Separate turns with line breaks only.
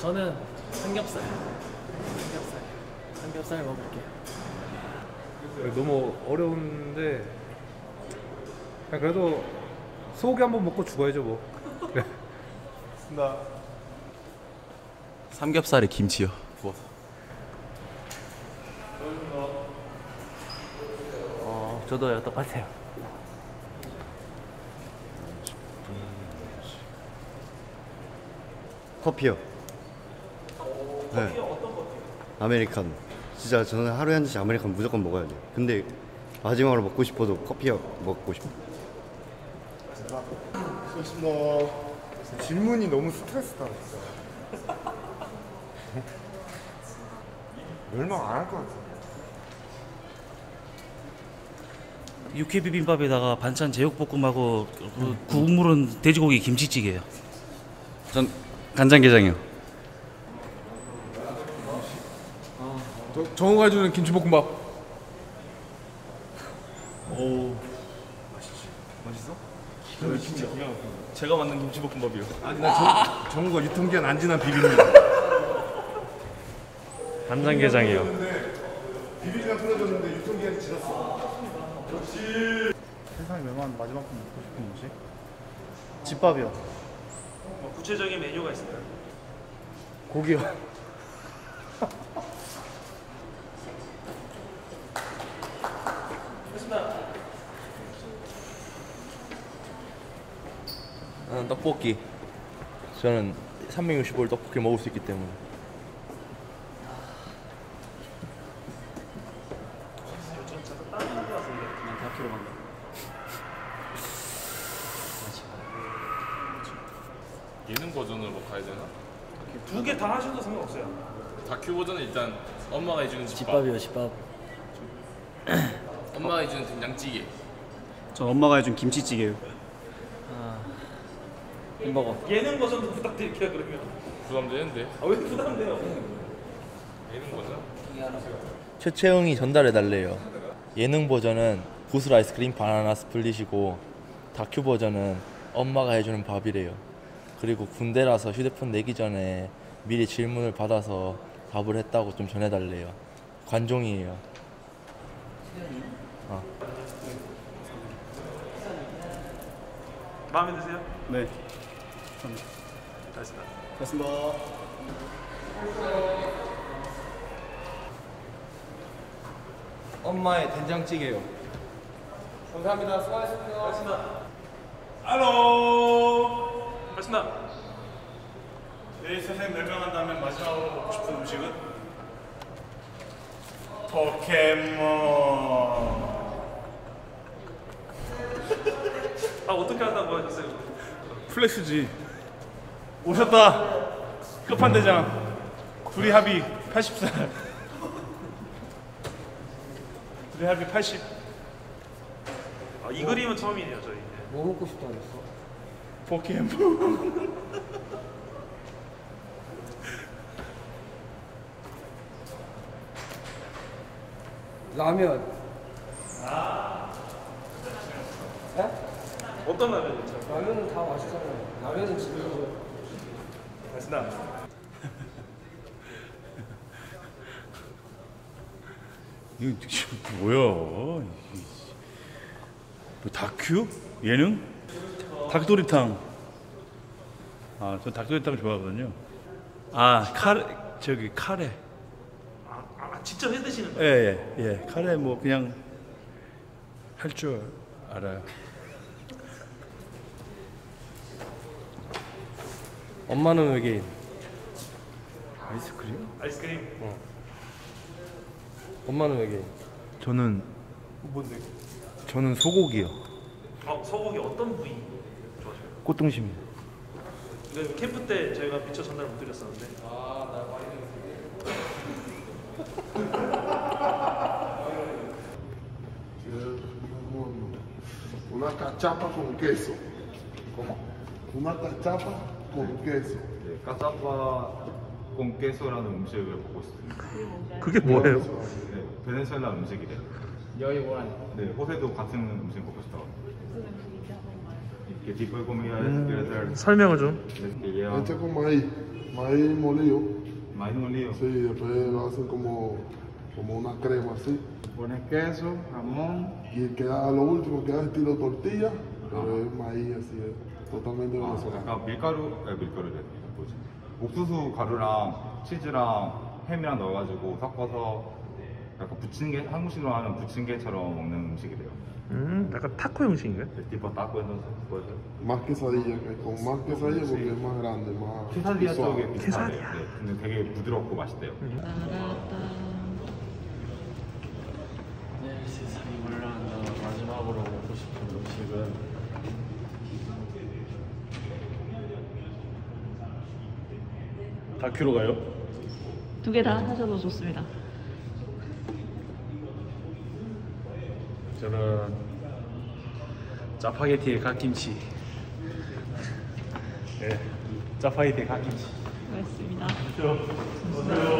저는 삼겹살 먹을게요.
너무 어려운데 그냥 그래도 소고기 한번 먹고 죽어야죠 뭐.
나
삼겹살에 김치요. 부어서.
저도요. 똑같아요.
커피요. 네. 아메리카노. 진짜 저는 하루에 한 잔씩 아메리카노 무조건 먹어야 돼요. 근데 마지막으로 먹고 싶어도 커피 먹고 싶어요.
질문이 너무 스트레스다 진짜. 멸망 안 할 것 같아.
육회 비빔밥에다가 반찬 제육볶음하고 그 국물은 돼지고기 김치찌개예요.
전 간장게장이요.
정우가 해주는 김치볶음밥.
오, 맛있어? 진짜 제가 만든 김치볶음밥이요.
아니 나 정우가 유통기한 안 지난 비빔면.
간장게장이요.
비빔면 끊어졌는데 유통기한이 지났어.
세상에 멸망한 마지막 번 먹고 싶은 뭐지? 집밥이요.
구체적인 메뉴가 있을까요?
고기요.
나는 떡볶이. 저는 365일 떡볶이 먹을 수 있기 때문에.
예능 버전으로 가야 되나?
두 개 다 하셔도 상관없어요.
다큐 버전은 일단 엄마가 해주는 집밥.
집밥이요. 집밥.
엄마가 해주는 된장찌개.
저 엄마가 해준 김치찌개요.
햄버거.
예능 버전도 부탁드릴게요. 그러면.
부담되는데.
왜 부담돼요?
예능 버전?
최채영이 전달해 달래요. 예능 버전은 구슬 아이스크림 바나나 스플릿이고 다큐 버전은 엄마가 해주는 밥이래요. 그리고 군대라서 휴대폰 내기 전에 미리 질문을 받아서 답을 했다고 좀 전해달래요. 관종이에요.
마음에 드세요?
네.
잘했습니다.
됐습니다.
엄마의 된장찌개요.
감사합니다. 수고하셨습니다.
알로. 맞습니다.
내일 선생님 멸망한다면 마지막으로 먹고 싶은 음식은? 포켓몬.
어떻게 한다고 하셨어요?
플렉스지. 오셨다. 끝판대장. 둘이 합의 80살. 둘이 합의 80.
이 그림은 처음이네요, 저희.
뭐 먹고 싶다 그랬어?
포켓몬.
라면.
어떤 라면이죠?
라면은 다 맛있잖아요. 라면은 지금
맞습니다.
이거 뭐야? 뭐 다큐? 예능? 닭도리탕. 저 닭도리탕 좋아하거든요. 카레.
직접 해 드시는 거예요?
예. 카레 뭐 그냥 할 줄 알아요.
엄마는 외계인.
아이스크림?
아이스크림.
엄마는 외계인.
저는
뭔데?
저는 소고기요.
소고기 어떤 부위 좋아하세요?
꽃등심.
그 캠프 때 저희가 미처 전달 못 드렸었는데.
Una cachapa con queso. ¿Cómo? Una cachapa con queso.
까짜파 con queso라는 음식을 먹고 있습니다.
그게 뭐예요?
네, 베네수엘라 음식이래요.
여의원.
네, 호세도 같은 음식 먹고 싶다고. ¿Qué tipo de comida es?
설명을 좀.
Este como ahí. Maíz molido.
Maíz molido.
Sí, después lo hacen como una crema así.
Pones queso, jamón.
Y queda, lo último queda estilo tortilla, pero es maíz así, es totalmente venezolano.
약간 밀가루래. 뭐지? 옥수수 가루랑 치즈랑 햄이랑 넣어가지고 섞어서 약간 부침개, 한국식으로 하는 부침개처럼 먹는 음식이래요.
약간 타코 형식인가요?
tipo taco entonces puede ser.
Más quesadilla, con más quesadilla porque es más grande, más
quesadilla
suave.
쪽에 비슷하대요. 네, 근데 되게 부드럽고 맛있대요.
네, 세상이 올라간다. 마지막으로 먹고 싶은 음식은
다큐로 가요?
두 개 다 하셔도 좋습니다.
저는 짜파게티에 갓김치. 네, 짜파게티에 갓김치.
고맙습니다.
그렇죠.